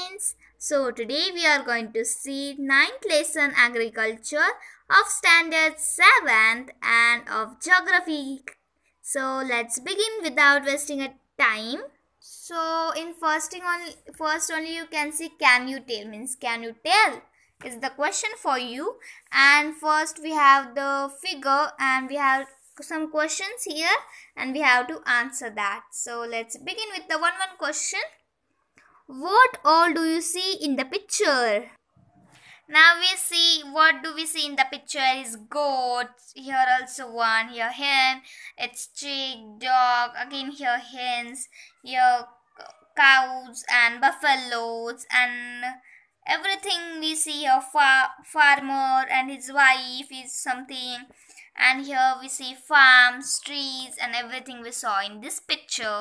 students. So today we are going to see ninth lesson agriculture of standard 7th and of geography. So let's begin without wasting a time. So in first only you can see can you tell means can you tell is the question for you, and first we have the figure and we have some questions here and we have to answer that. So let's begin with the one question. What all do you see in the picture? Now we see what do we see in the picture is goats, here also one, here hen, it's chick, dog, again here hens, here cows and buffaloes and everything we see here farmer and his wife is something, and here we see farms, trees and everything we saw in this picture.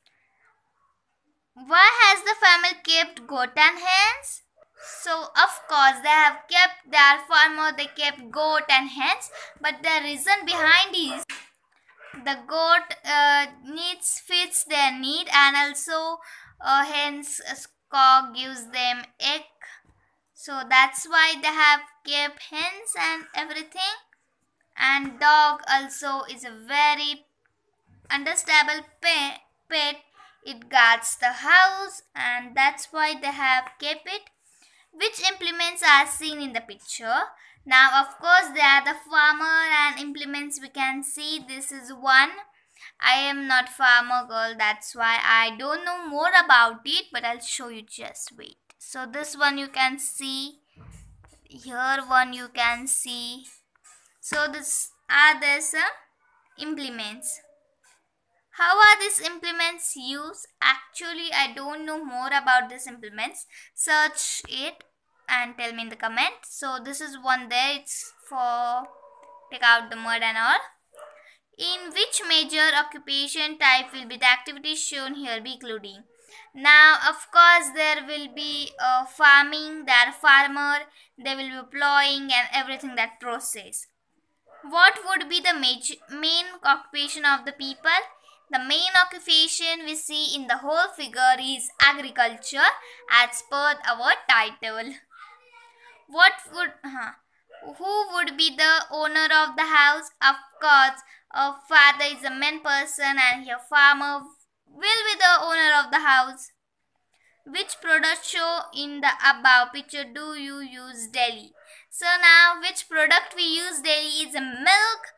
Why has the family kept goat and hens? So of course they have kept their farmer, they kept goat and hens, but the reason behind is the goat needs fits their need, and also hens cock gives them egg, so that's why they have kept hens and everything. And dog also is a very understandable pet. It guards the house and that's why they have kept it. Which implements are seen in the picture? Now of course they are the farmer and implements we can see. This is one. I am not farmer girl, that's why I don't know more about it, but I'll show you, just wait. So this one you can see, here one you can see. So this are the some implements. How are these implements used? Actually, I don't know more about these implements. Search it and tell me in the comment. So this is one there. It's for take out the mud and all. In which major occupation type will be the activities shown here be including? Now, of course, there will be farming. They are farmer. They will be plowing and everything that process. What would be the main occupation of the people? The main occupation we see in the whole figure is agriculture as per our title. Who would be the owner of the house? Of course, a father is a main person and your farmer will be the owner of the house. Which product show in the above picture do you use daily? So now which product we use daily is milk,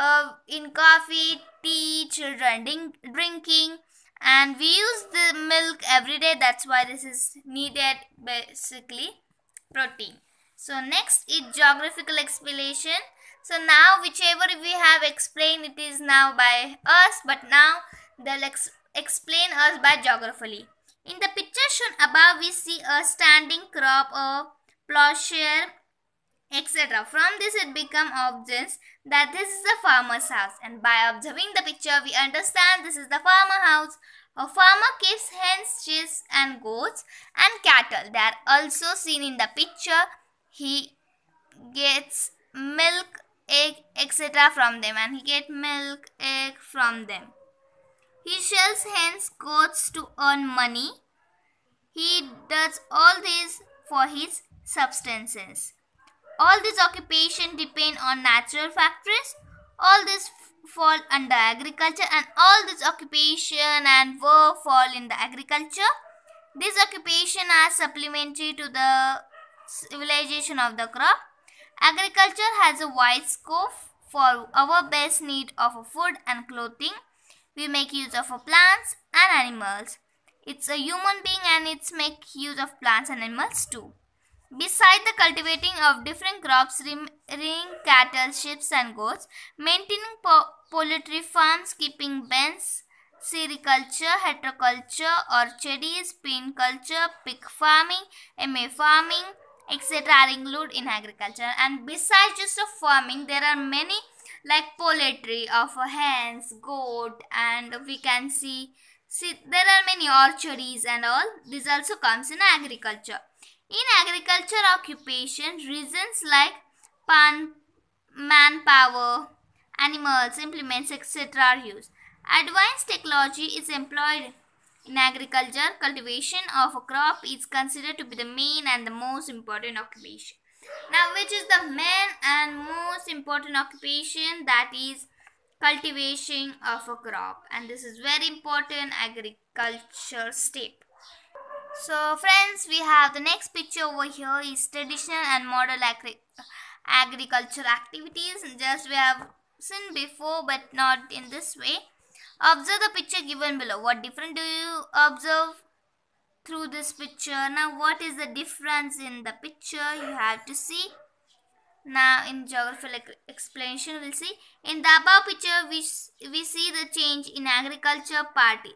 in coffee, tea, children drinking, and we use the milk every day, that's why this is needed, basically protein. So next is geographical explanation. So now whichever we have explained it is now by us, but now they'll explain us by geographically. In the picture shown above we see a standing crop, a plowshare, etc. From this it become obvious that this is a farmer's house, and by observing the picture we understand this is the farmer house. A farmer keeps hens, chicks and goats and cattle. They are also seen in the picture. He gets milk, egg, etc. from them, and he gets milk, egg from them. He sells hens, goats to earn money. He does all this for his substances. All these occupations depend on natural factors. All these fall under agriculture, and all this occupation and work fall in the agriculture. These occupations are supplementary to the civilization of the crop. Agriculture has a wide scope for our best need of food and clothing. We make use of plants and animals. It's a human being and it's make use of plants and animals too. Besides the cultivating of different crops, rearing cattle, sheep and goats, maintaining poultry farms, keeping bens, sericulture, heteroculture, orchards, pin culture, pig farming, MA farming, etc. are included in agriculture. And besides just of farming, there are many like poultry of hens, goat, and we can see there are many orchards and all. This also comes in agriculture. In agriculture occupation, reasons like manpower, animals, implements, etc. are used. Advanced technology is employed In agriculture, cultivation of a crop is considered to be the main and the most important occupation. Now, which is the main and most important occupation? That is cultivation of a crop, and this is very important agriculture step. So friends, we have the next picture over here is traditional and modern agriculture activities. Just we have seen before but not in this way. Observe the picture given below. What difference do you observe through this picture? Now what is the difference in the picture? You have to see. Now in geographical explanation we'll see. In the above picture we see the change in agriculture party.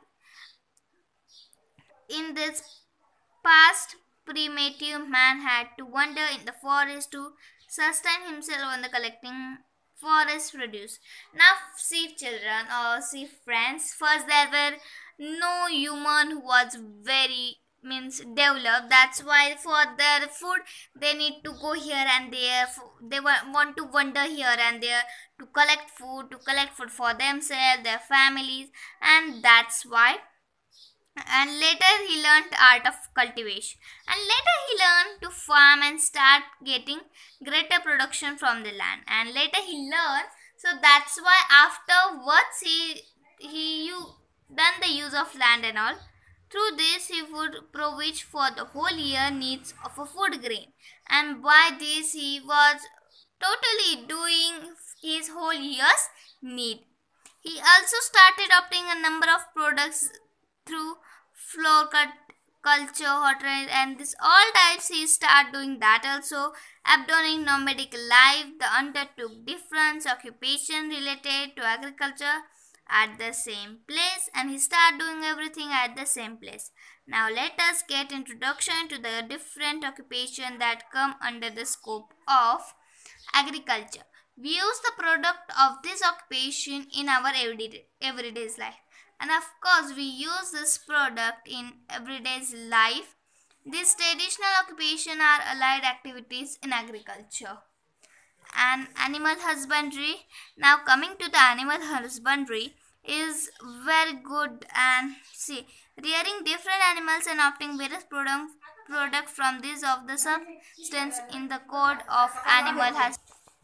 In this past, primitive man had to wander in the forest to sustain himself on the collecting forest produce. Now see children or see friends, first there were no human who was very means developed. That's why for their food they need to go here and there. They want to wander here and there to collect food for themselves, their families, and that's why. And later he learned art of cultivation, and later he learned to farm and start getting greater production from the land, and later he learned. So that's why afterwards he done the use of land and all. Through this he would provide for the whole year needs of a food grain, and by this he was totally doing his whole year's need. He also started adopting a number of products through floor cut culture, hot rain, and this all types he start doing that also. Abandoning nomadic life, the undertook different occupation related to agriculture at the same place, and he start doing everything at the same place. Now let us get introduction to the different occupation that come under the scope of agriculture. We use the product of this occupation in our everyday's life, and of course we use this product in everyday's life. These traditional occupation are allied activities in agriculture. And animal husbandry. Now coming to the animal husbandry is very good, and see, rearing different animals and opting various product from these of the substance in the code of animal husbandry.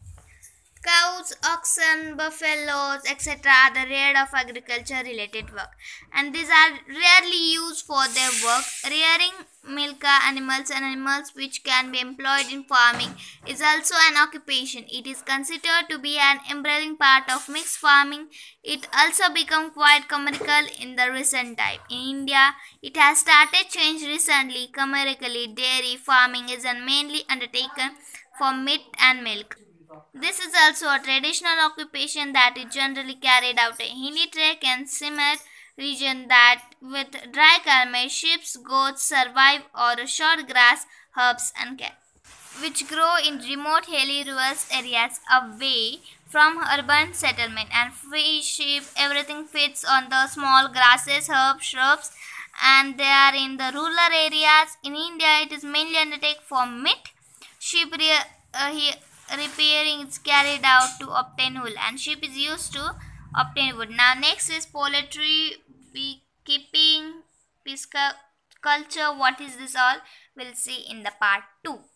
Cows, oxen, buffaloes, etc. are the reared of agriculture related work, and these are rarely used for their work. Rearing milk animals and animals which can be employed in farming is also an occupation. It is considered to be an embracing part of mixed farming. It also become quite commercial in the recent time. In India, it has started change recently. Commercially, dairy farming is mainly undertaken for meat and milk. This is also a traditional occupation that is generally carried out in hilly track and similar region that with dry climate, sheep, goats survive or short grass, herbs and cattle, which grow in remote hilly rural areas away from urban settlement, and fish, sheep, everything fits on the small grasses, herbs, shrubs, and they are in the rural areas. In India, it is mainly undertaken for meat. Sheep repairing is carried out to obtain wool, and sheep is used to obtain wood. Now next is poultry, beekeeping, pisciculture. What is this all? We'll see in the part 2.